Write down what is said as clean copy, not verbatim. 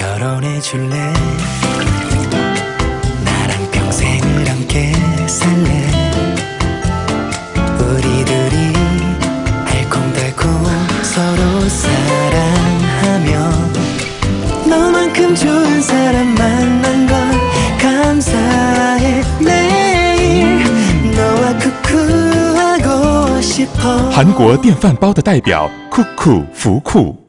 결혼해 줄래? 나랑 평생을 함께 살래? 우리들이 알콩달콩 서로 사랑하며 너만큼 좋은 사람 만난 걸 감사해. 매일 너와 쿠쿠하고 싶어. 韩国电饭煲的代表酷酷福酷。